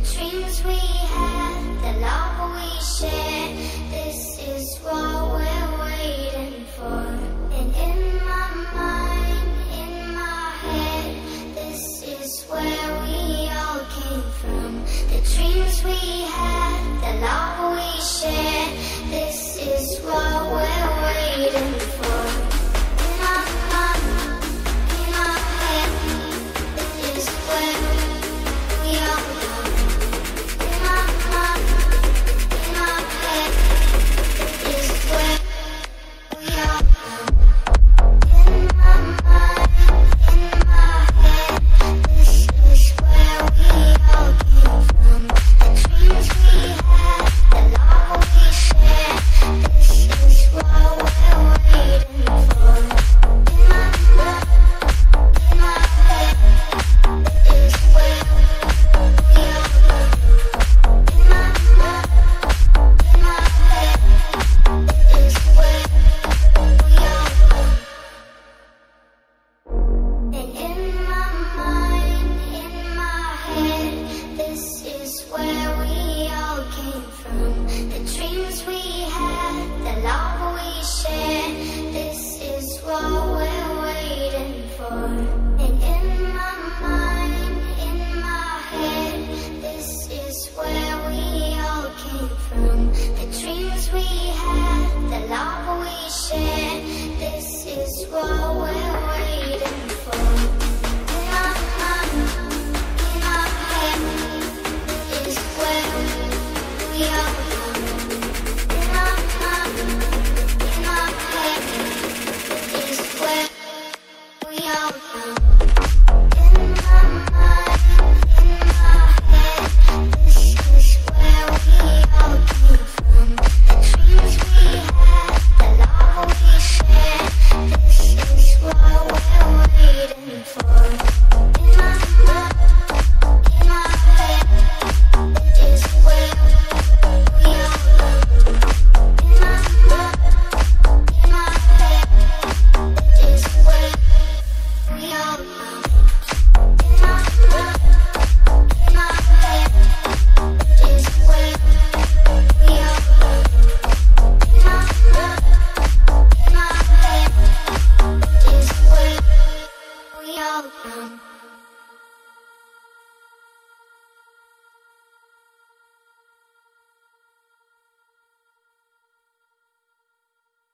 dreams we had, the love we shared, this is what we're waiting for. And in my mind, in my head, this is where we all came from. The dreams we had, the love we shared, this is what